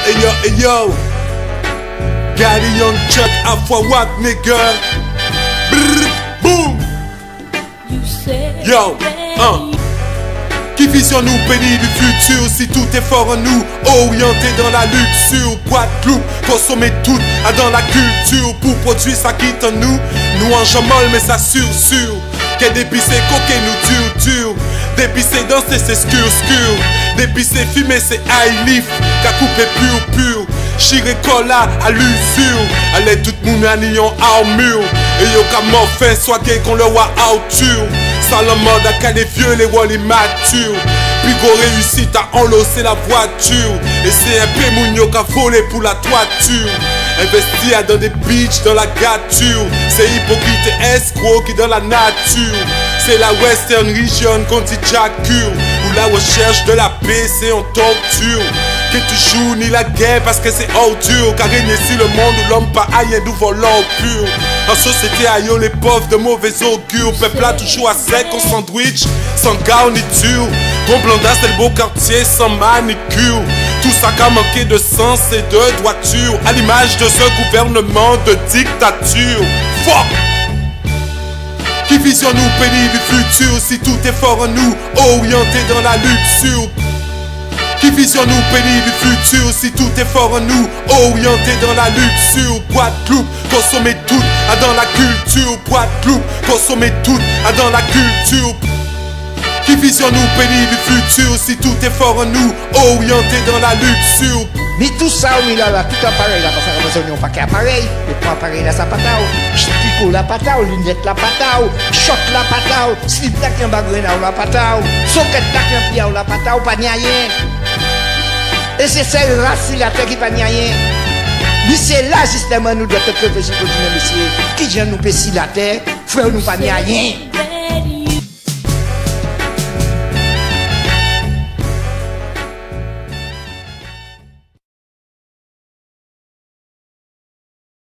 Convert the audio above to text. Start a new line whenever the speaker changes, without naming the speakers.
hey yo. Got a young Chuck, Afro Wack, nigga. Brrr, boom. Yo, Qui visionne nous pays du futur si tout est fort en nous, orienté dans la luxure, Guadeloupe, consommer tout dans la culture pour produire ça quitte en nous. Nous en jamol mais ça sûr. Qu'est dépissé coquet nous dur. Dépissé danser c'est scur. Dépissé fumer c'est high leaf. Qu'a coupé pur. Chiré cola à l'usure. Allez tout le monde à nion armure. Et yo ka morfin soit qu'on le voit auture. Salomon à qu'à les vieux les rois les matures. Puis go réussite à enlosser la voiture. Et c'est un peu mounio qu'a volé pour la toiture. Investir dans des bitches dans la gâture. C'est hypocrite et escroc qui dans la nature. C'est la western region qu'on dit Jacure. Où la recherche de la paix c'est en torture. Que toujours ni la guerre parce que c'est ordure. Car régner sur le monde où l'homme pas aïe d'où volant pur. En société aïe les pauvres de mauvais augure. Peuple là toujours à sec en sandwich. Sans garniture. Ton blondas c'est le beau quartier sans manicure. Tout ça qu'a manqué de sens et de droiture. À l'image de ce gouvernement de dictature. Fuck! Qui visionne nous pays du futur si tout est fort en nous, orienté dans la luxure. Qui visionne nous pays du futur si tout est fort en nous, orienté dans la luxure. Guadeloupe, consommer tout dans la culture. Guadeloupe, consommer tout dans la culture. Qui visionne nous pays du futur si tout est fort en nous, orienté dans la luxure.
Mais tout ça, oui, là, tout appareil, là, parce que nous avons pas qu'appareil. Mais pas appareil, là, ça patao. Pico, la patao. Lunette, la patao. Shot, la patao. Slip, la qu'un bagouin, là, la patao. Socket, la qu'un pied, la patao, pas ni rien. Et c'est celle race, la terre qui pas ni rien. Mais c'est là, justement, nous devons te réfléchir pour dire, monsieur, qui vient nous pécher la terre, frère, nous pas ni rien.